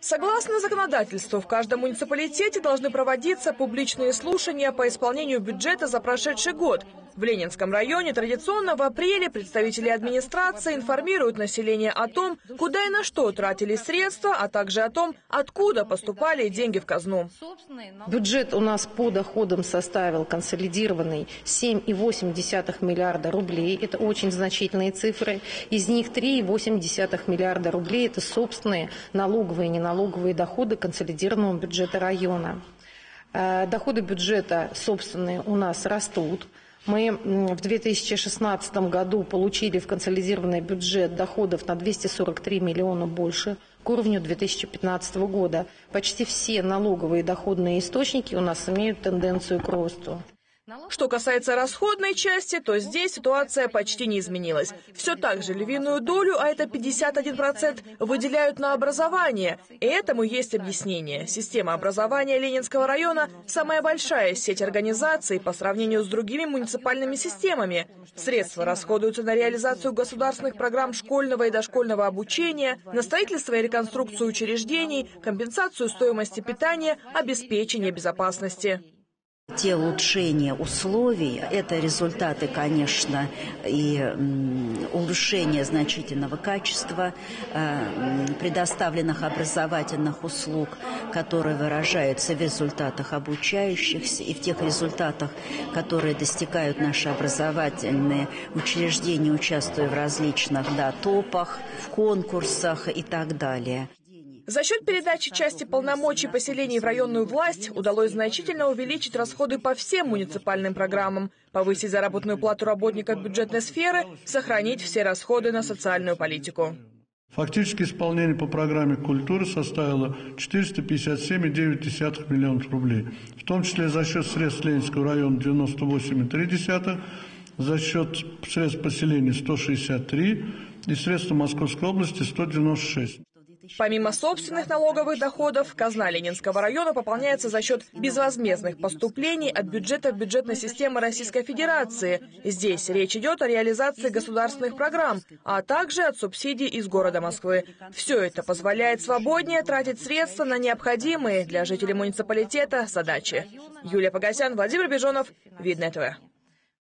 Согласно законодательству, в каждом муниципалитете должны проводиться публичные слушания по исполнению бюджета за прошедший год. В Ленинском районе традиционно в апреле представители администрации информируют население о том, куда и на что тратили средства, а также о том, откуда поступали деньги в казну. Бюджет у нас по доходам составил консолидированный 7,8 миллиарда рублей. Это очень значительные цифры. Из них 3,8 миллиарда рублей – это собственные налоговые и неналоговые доходы консолидированного бюджета района. Доходы бюджета собственные у нас растут. Мы в 2016 году получили в консолидированный бюджет доходов на 243 миллиона больше к уровню 2015 года. Почти все налоговые доходные источники у нас имеют тенденцию к росту. Что касается расходной части, то здесь ситуация почти не изменилась. Все так же львиную долю, а это 51%, выделяют на образование. И этому есть объяснение. Система образования Ленинского района – самая большая сеть организаций по сравнению с другими муниципальными системами. Средства расходуются на реализацию государственных программ школьного и дошкольного обучения, на строительство и реконструкцию учреждений, компенсацию стоимости питания, обеспечение безопасности. Те улучшения условий – это результаты, конечно, и улучшения значительного качества предоставленных образовательных услуг, которые выражаются в результатах обучающихся и в тех результатах, которые достигают наши образовательные учреждения, участвуя в различных топах, в конкурсах и так далее. За счет передачи части полномочий поселений в районную власть удалось значительно увеличить расходы по всем муниципальным программам, повысить заработную плату работников бюджетной сферы, сохранить все расходы на социальную политику. Фактически исполнение по программе культуры составило 457,9 миллионов рублей, в том числе за счет средств Ленинского района 98,3, за счет средств поселений 163 и средств Московской области 196. Помимо собственных налоговых доходов, казна Ленинского района пополняется за счет безвозмездных поступлений от бюджета бюджетной системы Российской Федерации. Здесь речь идет о реализации государственных программ, а также от субсидий из города Москвы. Все это позволяет свободнее тратить средства на необходимые для жителей муниципалитета задачи. Юлия Погосян, Владимир Бежонов, Видное ТВ.